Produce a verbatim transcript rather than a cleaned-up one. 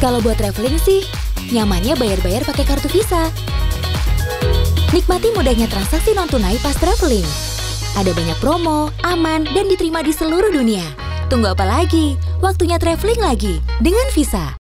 Kalau buat traveling sih, nyamannya bayar-bayar pakai kartu Visa. Nikmati mudahnya transaksi non-tunai pas traveling. Ada banyak promo, aman, dan diterima di seluruh dunia. Tunggu apa lagi? Waktunya traveling lagi dengan Visa.